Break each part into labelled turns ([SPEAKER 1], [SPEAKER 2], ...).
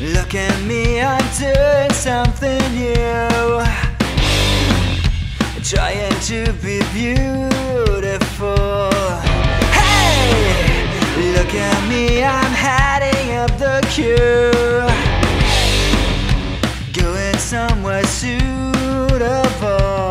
[SPEAKER 1] Look at me, I'm doing something new, trying to be beautiful. Hey, look at me, I'm heading up the queue, going somewhere suitable.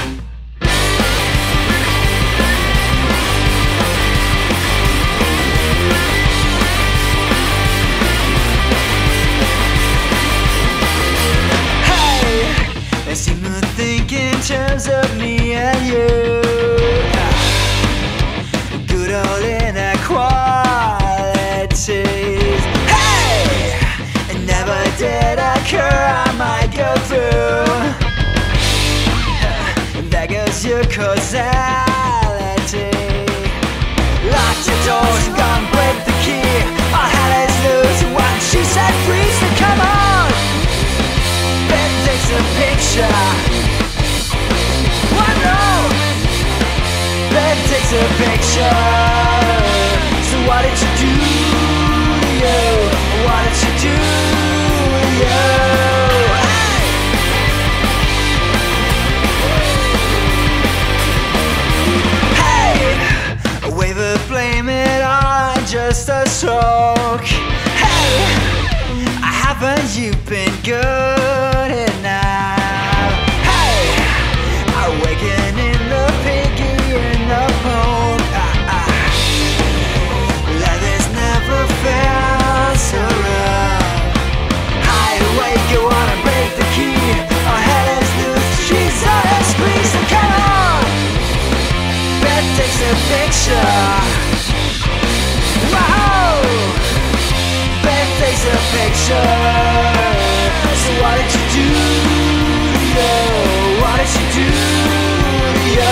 [SPEAKER 1] They seem to think in terms of me and you, good old inequalities. Hey, it never did occur I might go through. There goes your causality. Lock your doors and go and break the key. Our head is loose and when she said freeze, so come on. Ben takes a picture. Oh no! Ben takes a picture. So what did you do to you? What did you do to you? Hey! A wave of blame it on just a stroke. Hey! Haven't you been good enough? Hey, awaken in the piggy in the bone. Life is never fair, so rough. Hide away, go on and break the key. Our head is loose, she's on a squeeze. So come on, Beth takes a picture. Wow, Beth takes a picture. So what did you do to you? What did you do to you?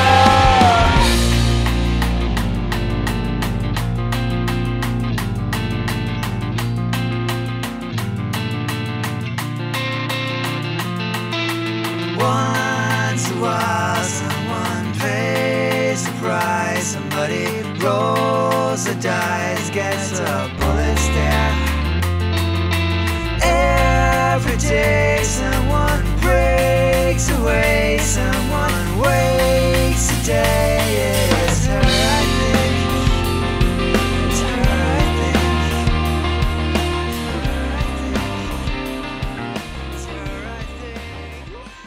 [SPEAKER 1] Once a while someone pays the price. Somebody rolls the dice, gets a bullet stare. Every day